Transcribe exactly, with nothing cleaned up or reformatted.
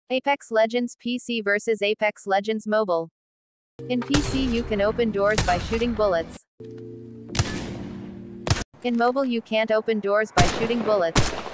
Apex Legends P C versus Apex Legends Mobile. In P C you can open doors by shooting bullets. In mobile you can't open doors by shooting bullets.